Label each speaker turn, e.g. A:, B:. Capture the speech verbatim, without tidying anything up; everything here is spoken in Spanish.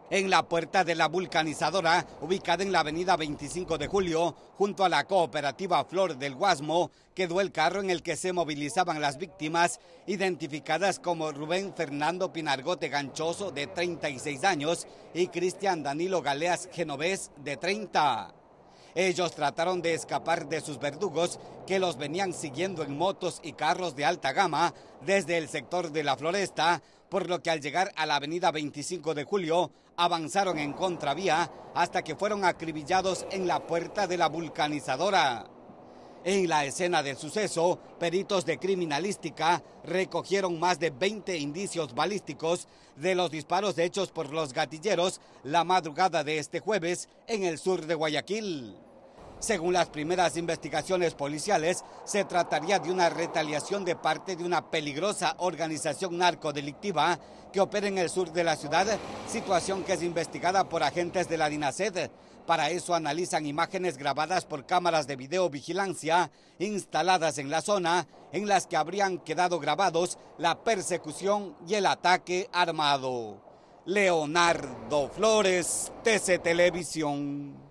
A: En la puerta de la vulcanizadora, ubicada en la avenida veinticinco de julio, junto a la cooperativa Flor del Guasmo, quedó el carro en el que se movilizaban las víctimas, identificadas como Rubén Fernando Pinargote Ganchoso, de treinta y seis años, y Cristian Danilo Galeas Genovés, de treinta. Ellos trataron de escapar de sus verdugos, que los venían siguiendo en motos y carros de alta gama desde el sector de la Floresta, por lo que al llegar a la avenida veinticinco de julio avanzaron en contravía hasta que fueron acribillados en la puerta de la vulcanizadora. En la escena del suceso, peritos de criminalística recogieron más de veinte indicios balísticos de los disparos hechos por los gatilleros la madrugada de este jueves en el sur de Guayaquil. Según las primeras investigaciones policiales, se trataría de una retaliación de parte de una peligrosa organización narcodelictiva que opera en el sur de la ciudad, situación que es investigada por agentes de la DINASED. Para eso analizan imágenes grabadas por cámaras de videovigilancia instaladas en la zona, en las que habrían quedado grabados la persecución y el ataque armado. Leonardo Flores, T C Televisión.